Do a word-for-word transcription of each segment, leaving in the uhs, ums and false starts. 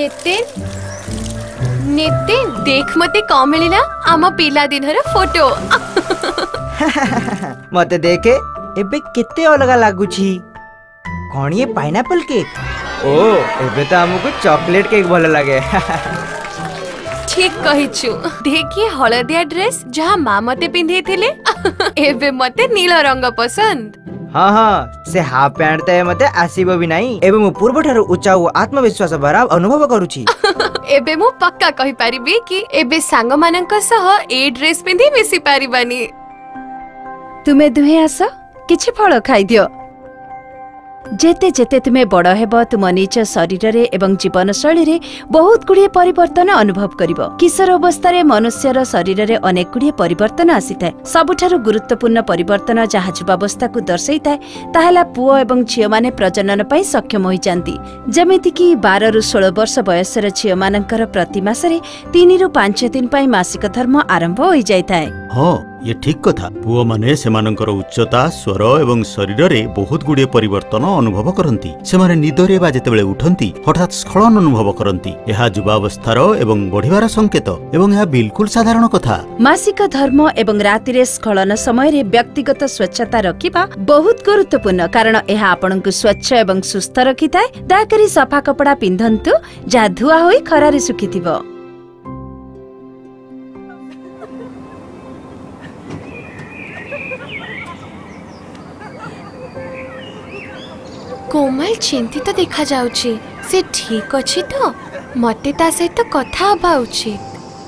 नितिन नितिन देख मते कौन मिलिला आम पिला दिन रो फोटो मते देखे एबे केते अलग लागुची कौन ये पाइनएप्पल केक ओ एबे तो हमको चॉकलेट केक भल लगे ठीक कहिछु देखिए हलदिया ड्रेस जहाँ माँ मते पिंधे थिले एबे मते नील रंग पसंद हाँ हाँ से हाफ पैंट ते मते आसीबो भी नहीं एबे मु पूर्व ठारू उच्चा आत्मविश्वास भरा अनुभव करूची एबे मु पक्का कहि परिबी कि एबे सांग मानक सह ए ड्रेस पिंधि मिसी पारिबानी तुमे दुहे आस किछि फल खाइ दियो जेते जेते तुमे बड़ हेब तुम निज शरीर रे एवं जीवन शैली रे बहुत गुड़िए परिवर्तन अनुभव करिवो किशोर अवस्था रे मनुष्यर शरीर रे अनेक गुड़िए परिवर्तन आसीଥାଏ सबुठारु गुरुत्वपूर्ण परिवर्तन जहाँ युवावस्था को दर्शाइଥାଏ ताहला पुओ एवं झियो माने प्रजनन पई सक्षम होई जांती जेमिति कि बारह रु सोलह वर्ष बयसर झियो मानकर प्रति मासरे तीन रु पांच दिन पई मासिक धर्म आरंभ होई जायଥାଏ। हाँ ये ठीक कथा पुओ माने सेमानकर उच्चता स्वर एवं शरीर रे बहुत गुड़िए परिवर्तन अनुभव करती से निदरे बा जेतेबेले उठंती हठात स्खलन अनुभव करती यह युवावस्थार एवं बढ़िवार संकेत एवं यह बिल्कुल साधारण कथा मासिक धर्म एवं राति रे स्खलन समय रे व्यक्तिगत स्वच्छता रखिबा बहुत गुरुत्वपूर्ण कारण यह आपनकु स्वच्छ एवं सुस्थ रखिଥାଏ दयाकरी सफा कपड़ा पिंधंतु जहाँ धुआ होई खरारे सुखिथिबो। कोमल चिंतित तो देखा जाउची से ठीक अछि तो मते ता सहित कथा हबा उचित।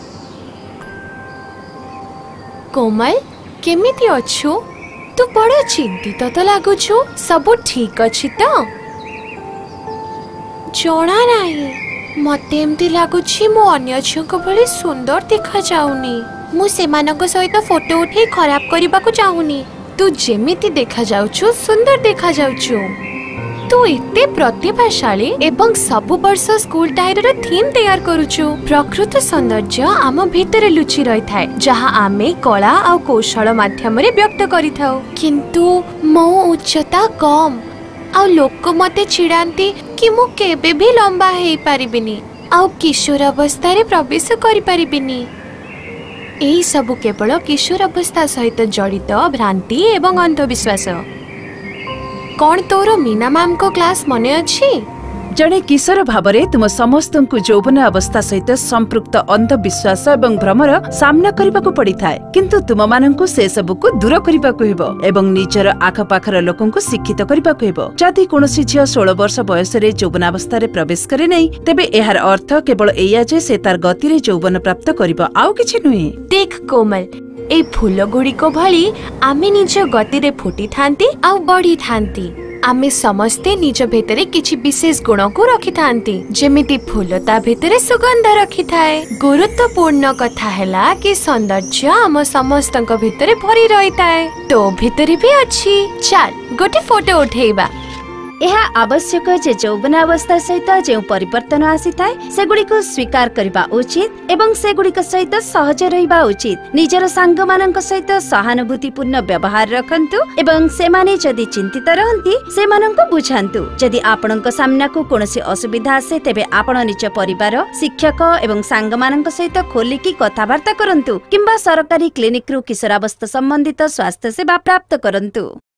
कोमल केमिति अछु तू बड़ चिंतित तो लागुछु सब ठीक अछि तो जोना नाही मते एमती लागुछि मो अन्य झियों भली सुंदर देखा जाउनी मु सेमानक सहित फोटो उठे खराब करबा को चाहुनी तू जेमिति देखा जाउछु सुंदर देखा जाउछु तू एते प्रतिभाशाली एवं सबु वर्ष स्कूल डायरी रो थीम तैयार करूछु प्रकृत सौंदर्य आम भीतर लुचि रही थाए जहाँ आमे कला आ कौशल माध्यम रे व्यक्त करिथाउ किंतु मो उच्चता कम आ लोक मते चिड़ांती कि मु केबे भी लंबा हेई पारिबिनी आ किशोर अवस्था रे प्रवेश करि पारिबिनी एही सबु केवल किशोर अवस्था सहित जड़ित भ्रांति एवं अंधविश्वास। कौन तोर मीना मैम को क्लास मने अछि जड़े किशोर भावरे तुम समस्त को यौवन अवस्था सहित संपृक्त अंधविश्वास एवं भ्रमर सामना करने को पड़ी थाए किंतु तुम माननकु से सब को दूर करने को हेबो एवं निजर आखपाखर लोकन को शिक्षित करने को हेबो जदि कोनोसी झियो सोलह वर्ष बयस रे यौवनावस्था रे प्रवेश करे नहीं तेबे एहार अर्थ केवल एया जे से तार गति रे यौवन प्राप्त करिबो आउ किछि नुहे। देख कोमल ए फूल गुड़ी को भली आमे निज गति रे फुटी थांती आ बढ़ी थांती आमे समस्ते निज भितरे किछि विशेष गुण को रखि थांती जेमिति फूल ता भितरे सुगंध रखि थाए गुरुत्वपूर्ण कथा हैला कि सौंदर्य आम समस्तक भितरे भरी रही थाए तो भितरे भी अछि चल गोटे फोटो उठेइबा। यह आवश्यक जे यौवनावस्था सहित जो परिवर्तन आसी थाए सेगुड़ी को स्वीकार करबा उचित एवं सेगुड़ी सहित सहज रहिबा उचित निजर सांग मानक सहित सहानुभूतिपूर्ण व्यवहार रखंतु एवं सेमाने जदि चिंतित रहंती सेमानंको बुझांतु जदि आपणक सामना को कोनोसी असुविधा आसे तेबे आपण निज परिवार शिक्षक एवं सांग मानक सहित खोलिकी कथावार्ता करंतु किंबा सरकारी क्लिनिक रु किशोरावस्था संबंधित स्वास्थ्य सेवा प्राप्त करंतु।